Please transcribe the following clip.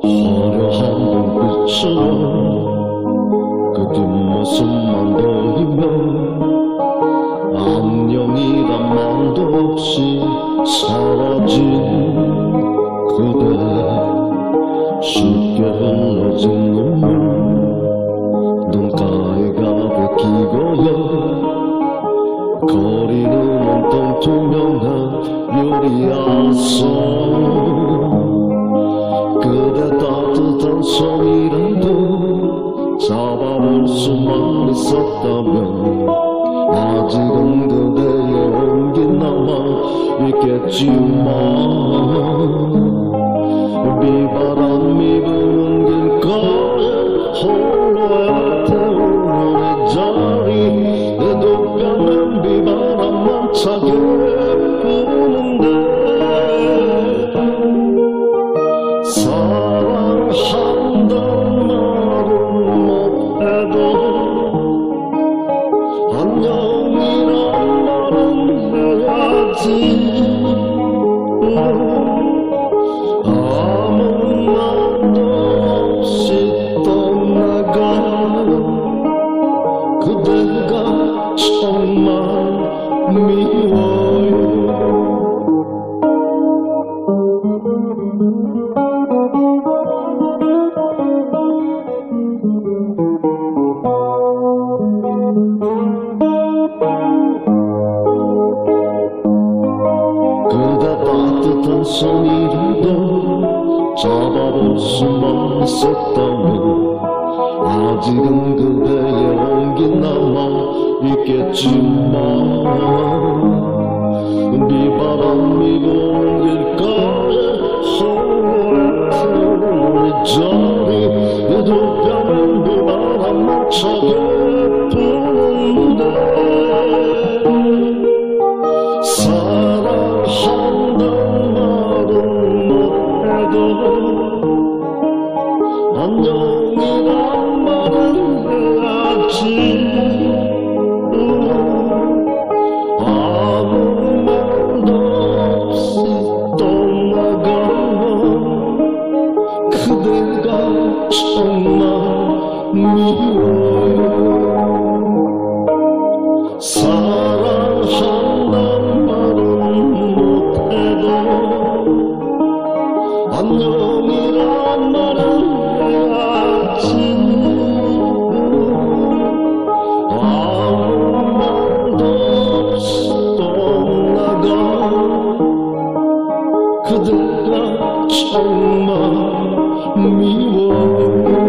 화려한 눈빛처럼 그 뒷모습만 보이면 안녕이란 말도 없이 사라진 그대, 쉽게 흘러진 눈물 눈가에 가득 끼고요. 거리는 온통 투명한 유리안성, 그대 따뜻한 손이라도 잡아볼 수만 있었다면 아직은 그대의 온기 남아 있겠지만, 비바람이 부는 길가에 홀로 애태우는 자리, 높여낸 비바람만 차게 부는데 사랑한단 말은 못해도 안녕이란 말은 해야지. 아무 말도 없이 떠나가 그대가 정말 미워요. 그대 따뜻한 손이라도 잡아볼 수만 있었다면 아직은 그대의 온기 남아 있겠지만, 비바람이 부는 길가에 홀로 애태우는 자리, 높여낸 비바람만 차게 부는데 사랑한단 말은 못해도 안녕이란 말은 해야지. 아무 말도 없이 떠나가 그대가 정말 미워요. 사랑한단 말은 못해도 안녕이란 말은 해야지. 아무 말도 없이 떠나가 그대가 정말 미워요.